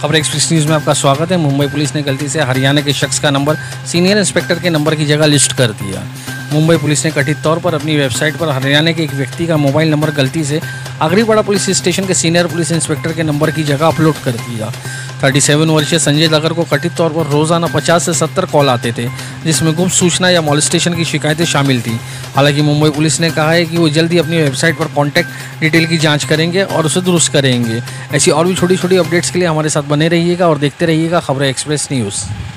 खबर express news में आपका स्वागत है। मुंबई पुलिस ने गलती से हरियाणा के शख्स का नंबर सीनियर इंस्पेक्टर के नंबर की जगह लिस्ट कर दिया। मुंबई पुलिस ने कथित तौर पर अपनी वेबसाइट पर हरियाणा के एक व्यक्ति का मोबाइल नंबर गलती से आगरीपाड़ा पुलिस स्टेशन के सीनियर पुलिस इंस्पेक्टर के नंबर की जगह अपलोड कर दिया। 37 वर्षीय संजय नगर को कथित तौर पर रोजाना 50 से 70 कॉल आते थे, जिसमें गुप्त सूचना या मॉलेस्टेशन की शिकायतें शामिल थी। हालांकि मुंबई पुलिस ने कहा है कि वो जल्दी अपनी वेबसाइट पर कॉन्टैक्ट डिटेल की जांच करेंगे और उसे दुरुस्त करेंगे। ऐसी और भी छोटी छोटी अपडेट्स के लिए हमारे साथ बने रहिएगा और देखते रहिएगा खबर एक्सप्रेस न्यूज़।